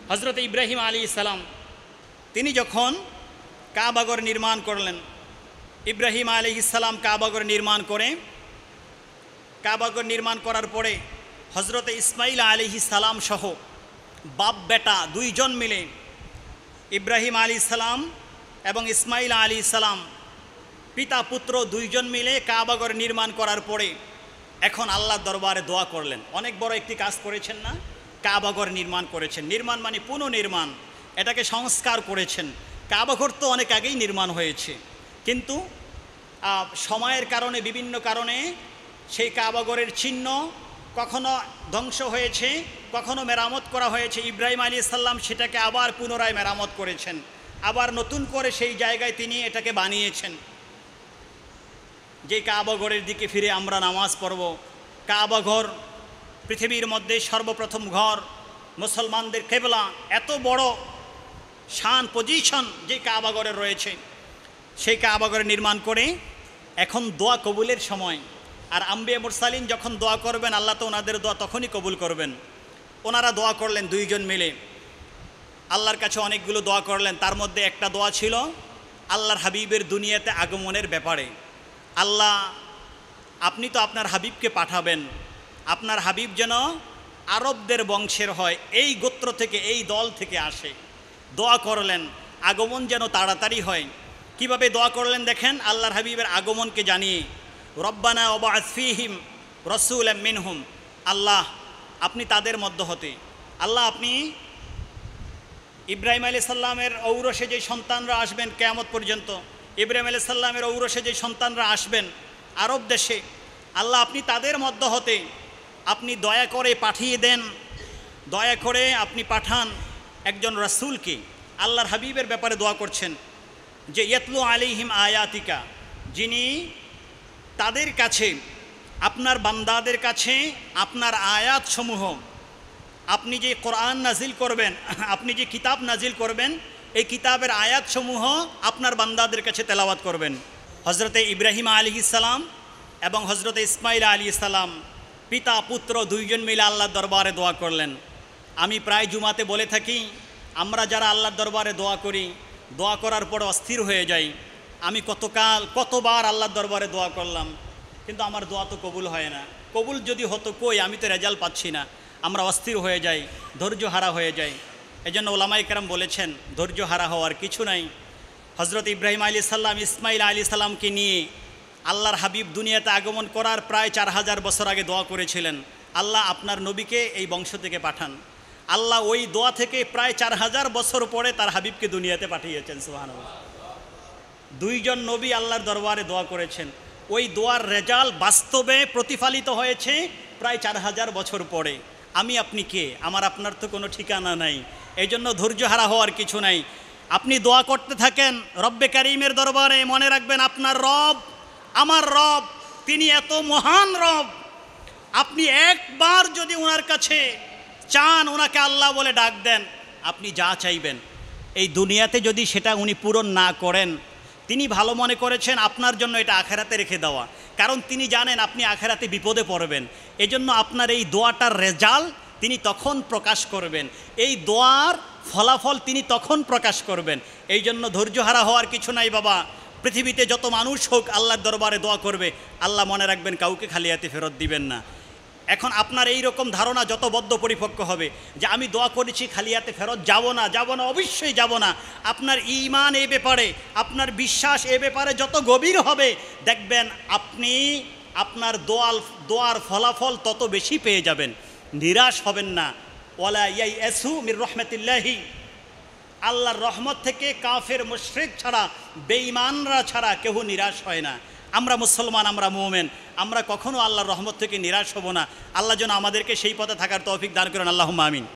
হজরত ইব্রাহিম আলাইহিস সালাম তিনি যখন কাবাঘর নির্মাণ করলেন, ইব্রাহিম আলাইহিস সালাম কাবাঘর নির্মাণ করার পরে হজরত ইসমাইল আলাইহিস সালাম সহ বাপ বেটা দুইজন মিলে, ইব্রাহিম আলাইহিস সালাম এবং ইসমাইল আলাইহিস সালাম পিতা পুত্র দুইজন মিলে কাবাঘর নির্মাণ করার পরে এখন আল্লাহর দরবারে দোয়া করলেন। অনেক বড় একটি কাজ করেছেন না? কাবাঘর নির্মাণ করেছেন। নির্মাণ মানে পুনর্নির্মাণ, এটাকে সংস্কার করেছেন। কাবাঘর তো অনেক আগেই নির্মাণ হয়েছে, কিন্তু সময়ের কারণে, বিভিন্ন কারণে সেই কাবাঘরের চিহ্ন কখনো ধ্বংস হয়েছে, কখনো মেরামত করা হয়েছে। ইব্রাহিম আলাইহিস সালাম সেটাকে আবার পুনরায় মেরামত করেছেন, আবার নতুন করে সেই জায়গায় তিনি এটাকে বানিয়েছেন। যে কাবাঘরের দিকে ফিরে আমরা নামাজ পড়ব। কাবাঘর পৃথিবীর মধ্যে সর্বপ্রথম ঘর, মুসলমানদের কেবলা। এত বড় শান পজিশন যে কাবাঘরের রয়েছে, সেই কাবাঘর নির্মাণ করে এখন দোয়া কবুলের সময়। আর আম্বিয়া মুরসালিন যখন দোয়া করবেন, আল্লাহ তো ওনাদের দোয়া তখনই কবুল করবেন। ওনারা দোয়া করলেন দুইজন মিলে, আল্লাহর কাছে অনেকগুলো দোয়া করলেন। তার মধ্যে একটা দোয়া ছিল আল্লাহর হাবিবের দুনিয়াতে আগমনের ব্যাপারে। আল্লাহ, আপনি তো আপনার হাবিবকে পাঠাবেন, আপনার হাবিব যেন আরবদের বংশের হয়, এই গোত্র থেকে, এই দল থেকে আসে। দোয়া করলেন আগমন যেন তাড়াতাড়ি হয়। কিভাবে দোয়া করলেন দেখেন, আল্লাহর হাবিবের আগমনকে জানিয়ে, রব্বানা ওয়াবআস ফীহিম রাসূলাম মিনহুম, আল্লাহ আপনি তাদের মধ্য হতে, আল্লাহ আপনি ইব্রাহিম আলাইহিস সালামের ঔরসে যে সন্তানরা আসবেন কিয়ামত পর্যন্ত, ইব্রাহিম আলাইহিস সালামের ঔরসে যে সন্তানরা আসবেন আরব দেশে, আল্লাহ আপনি তাদের মধ্য হতে আপনি দয়া করে পাঠিয়ে দেন, দয়া করে আপনি পাঠান একজন রাসূলকে। আল্লাহর হাবিবের ব্যাপারে দোয়া করছেন যে ইয়াতলু আলাইহিম আয়াতিকা, যিনি তাদের কাছে, আপনার বান্দাদের কাছে আপনার আয়াতসমূহ, আপনি যে কোরআন নাজিল করবেন, আপনি যে কিতাব নাজিল করবেন, এই কিতাবের আয়াতসমূহ আপনার বান্দাদের কাছে তেলাওয়াত করবেন। হজরতে ইব্রাহিম আলাইহিস সালাম এবং হজরতে ইসমাইল আলাইহিস সালাম পিতা পুত্র দুইজন মিলে আল্লাহর দরবারে দোয়া করলেন। আমি প্রায় জুমাতে বলে থাকি, আমরা যারা আল্লাহর দরবারে দোয়া করি, দোয়া করার পর অস্থির হয়ে যাই। আমি কতবার আল্লাহর দরবারে দোয়া করলাম, কিন্তু আমার দোয়া তো কবুল হয় না। কবুল যদি হতো, কই, আমি তো রেজাল্ট পাচ্ছি না। আমরা অস্থির হয়ে যাই, ধৈর্য হারা হয়ে যাই। এজন্য ওলামায়ে কেরাম বলেছেন, ধৈর্য হারা হওয়ার কিছু নাই। হজরত ইব্রাহিম আলাইহিস সালাম ইসমাইল আলাইহিস সালামকে নিয়ে আল্লাহর হাবিব দুনিয়াতে আগমন করার প্রায় 4000 বছর আগে দোয়া করেছিলেন, আল্লাহ আপনার নবীকে এই বংশ থেকে পাঠান। আল্লাহ ওই দোয়া থেকে প্রায় 4000 বছর পরে তার হাবিবকে দুনিয়াতে পাঠিয়েছেন। সুবহানাল্লাহ। দুইজন নবী আল্লাহর দরবারে দোয়া করেছেন, ওই দোয়ার রেজাল্ট বাস্তবে প্রতিফলিত হয়েছে প্রায় 4000 বছর পরে। আমি আপনি কে? আমার আপনার তো কোনো ঠিকানা নাই। এই জন্য ধৈর্য হারা হওয়ার কিছু নাই। আপনি দোয়া করতে থাকেন রব্বে কারিমের দরবারে, মনে রাখবেন আপনার রব, আমার রব, তিনি এত মহান রব। আপনি একবার যদি ওনার কাছে চান, ওনাকে আল্লাহ বলে ডাক দেন, আপনি যা চাইবেন এই দুনিয়াতে যদি সেটা উনি পূরণ না করেন, তিনি ভালো মনে করেছেন আপনার জন্য এটা আখেরাতে রেখে দেওয়া, কারণ তিনি জানেন আপনি আখেরাতে বিপদে পড়বেন। এজন্য আপনার এই দোয়াটার রেজাল্ট তিনি তখন প্রকাশ করবেন, এই দোয়ার ফলাফল তিনি তখন প্রকাশ করবেন। এই জন্য ধৈর্য হারা হওয়ার কিছু নাই বাবা। পৃথিবীতে যত মানুষ হোক আল্লাহর দরবারে দোয়া করবে, আল্লাহ মনে রাখবেন কাউকে খালি হাতে ফেরত দিবেন না। এখন আপনার এই রকম ধারণা যত বদ্ধ পরিপক্ক হবে যে আমি দোয়া করেছি খালি হাতে ফেরত যাব না, অবশ্যই যাব না। আপনার ঈমান এই ব্যাপারে, আপনার বিশ্বাস এ ব্যাপারে যত গভীর হবে, দেখবেন আপনি আপনার দোয়ার ফলাফল তত বেশি পেয়ে যাবেন। নিরাশ হবেন না। ওয়ালা ইয়াইয়াসু মির রাহমাতিল্লাহি, আল্লাহর রহমত থেকে কাফের মুশরিক ছাড়া, বেঈমানরা ছাড়া কেউ নিরাশ হয় না। আমরা মুসলমান, আমরা মুমিন, আমরা কখনো আল্লাহর রহমত থেকে নিরাশ হব না। আল্লাহ যেন আমাদেরকে সেই পথে থাকার তৌফিক দান করেন। আল্লাহুম্মা আমিন।